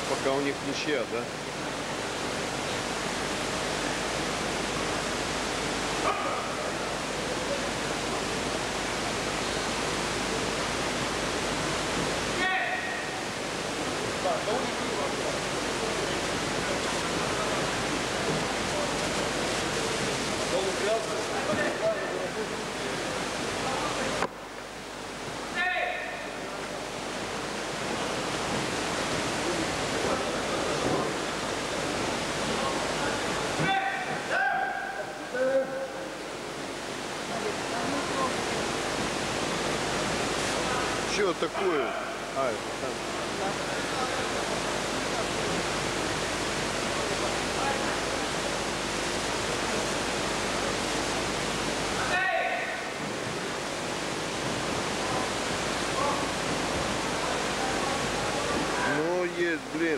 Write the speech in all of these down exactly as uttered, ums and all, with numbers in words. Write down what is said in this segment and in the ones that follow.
пока у них ничья, да? Что такое? А, это там. Ну, есть, блин.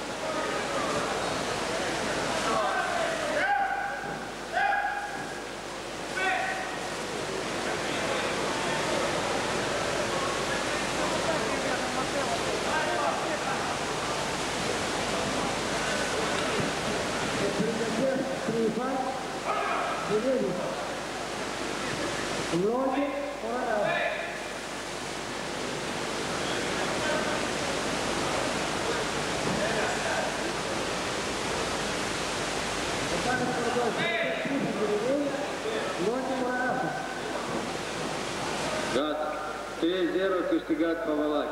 Да, три зеро Кыштыгат Павалаки.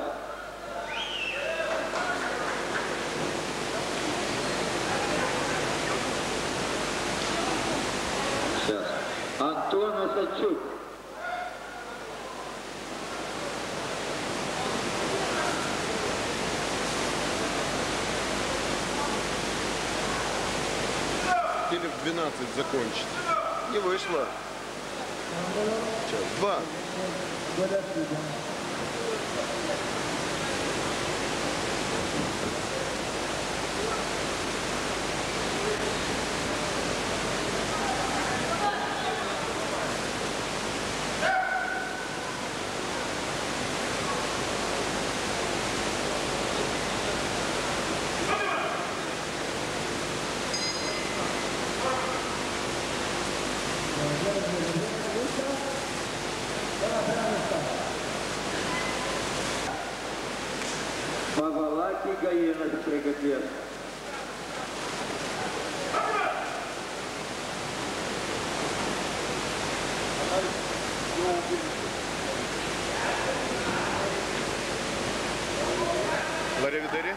Сейчас. Антон Осадчук. Или в двенадцать закончить. Не вышло. Сейчас, два. Павалаки Гаена Приготовь. Ларивидери.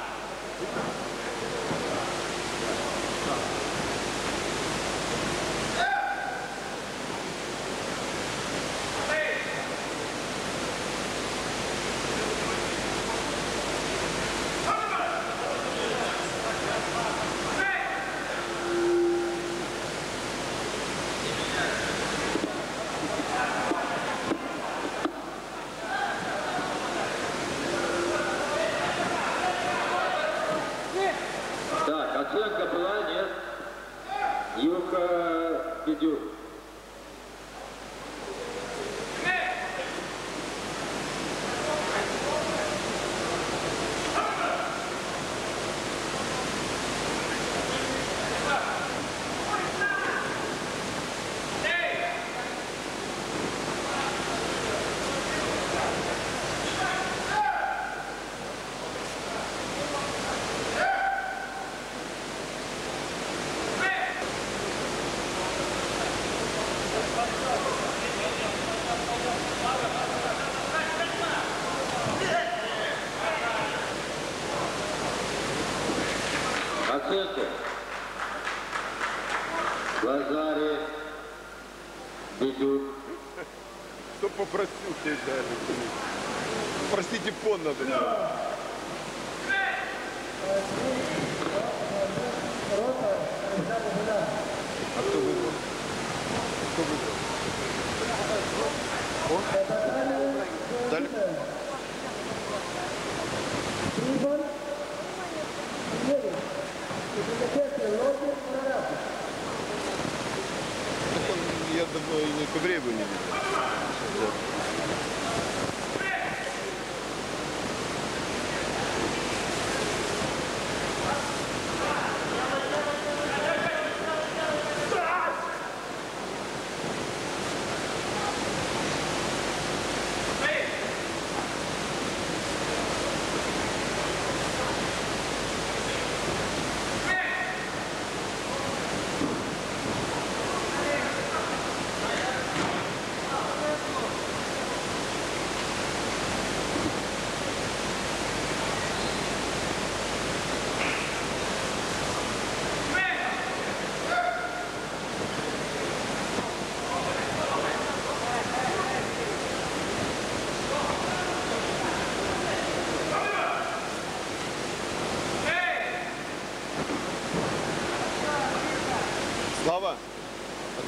Так, оценка была, нет? Юха Бедюк. Оценка. Лазари, Бедюк. Кто попросил тебя дали? Простите, пон надо. А кто выбрал? Кто выбрал? Он? Дали? Я давно и не ковре бы не видел.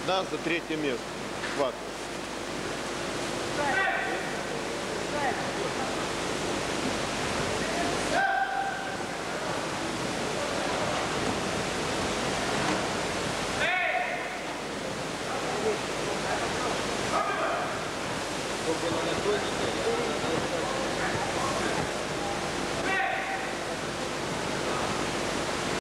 Да, за третье место. Хватит. Сколько было на точке?